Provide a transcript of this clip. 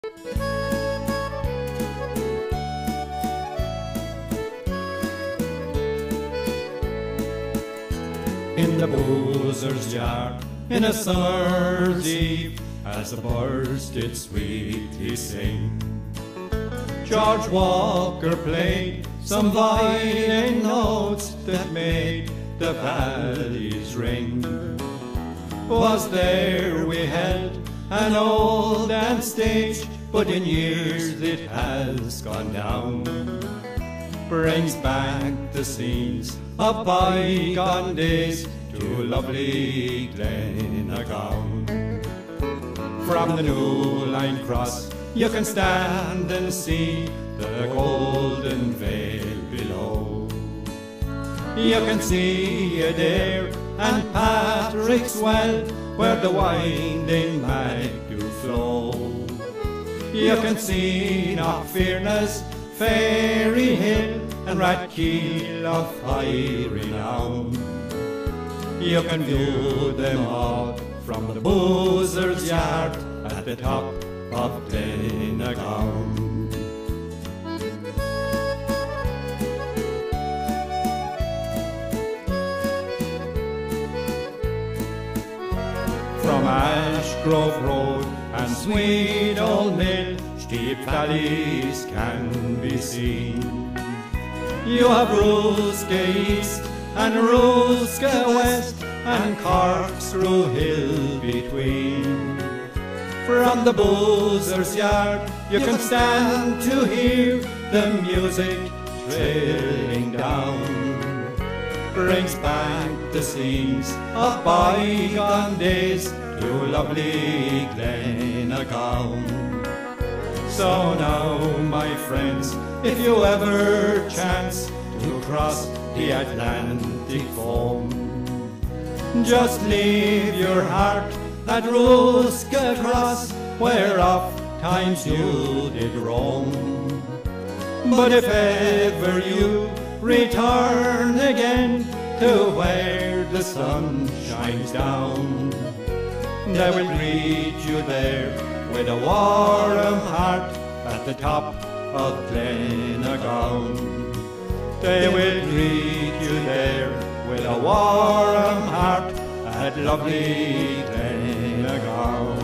In the boozer's yard, in a summer's eve, as the birds did sweetly sing, George Walker played some violin notes that made the valleys ring. 'Twas there we held an old dance stage, but in years it has gone down. Brings back the scenes of bygone days to lovely Glenagown. From the New Line Cross you can stand and see the Golden Veil below. You can see Adair and Patrick's Well, where the winding Mag do flow. You can see Knockfearna's Fairy Hill and Rathkeil of high renown. You can view them all from the boozer's yard at the top of Glenagown. From Ashgrove Road and Sweet Old Mill, steep valleys can be seen. You have Ruska East and Ruska West and Corkscrew Hill between. From the boozer's yard you can stand to hear the music trailing down. Brings back the scenes of bygone days to lovely Glenagown. So now, my friends, if you ever chance to cross the Atlantic foam, just leave your heart at Ruska Cross, where oft times you did roam. But if ever you return again to where the sun shines down, they will greet you there with a warm heart at the top of Glenagown. They will greet you there with a warm heart at lovely Glenagown.